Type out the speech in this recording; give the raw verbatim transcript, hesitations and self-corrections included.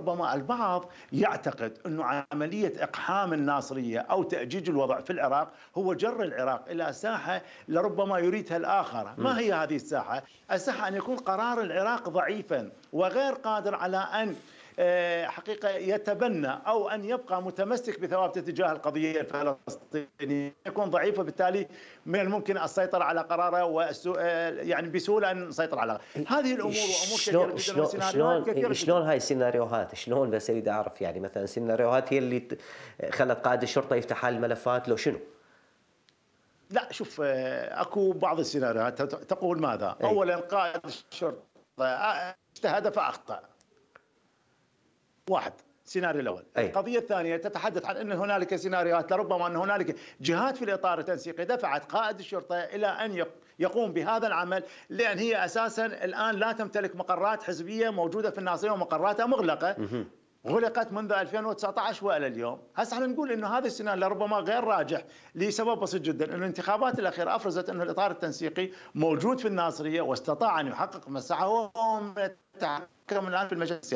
ربما البعض يعتقد أن عملية إقحام الناصرية أو تأجيج الوضع في العراق هو جر العراق إلى ساحة لربما يريدها الآخر. ما هي هذه الساحة؟ الساحة أن يكون قرار العراق ضعيفا وغير قادر على أن حقيقة يتبنى أو أن يبقى متمسك بثوابته تجاه القضية الفلسطينية، يكون ضعيف وبالتالي من الممكن السيطرة على قراره يعني بسهولة أن نسيطر على هذه الأمور وأمور كثيرة جدا وسيناريوهات كثيرة. شلون هاي السيناريوهات شلون بس أريد أعرف يعني مثلا السيناريوهات هي اللي خلت قائد الشرطة يفتح هاي الملفات لو شنو؟ لا شوف، اكو بعض السيناريوهات تقول ماذا؟ أي. اولا قائد الشرطه اجتهد فاخطا. واحد، السيناريو الاول. أي. القضيه الثانيه تتحدث عن ان هنالك سيناريوهات لربما ان هنالك جهات في الاطار التنسيقي دفعت قائد الشرطه الى ان يقوم بهذا العمل، لان هي اساسا الان لا تمتلك مقرات حزبيه موجوده في الناصريه ومقراتها مغلقه. مه. غلقت منذ ألفين وتسعة عشر والى اليوم. هسه احنا نقول انه هذا السيناريو لربما غير راجح لسبب بسيط جدا، انه الانتخابات الاخيره افرزت انه الاطار التنسيقي موجود في الناصريه واستطاع ان يحقق مساحه وهو يتحكم الان في المجلس.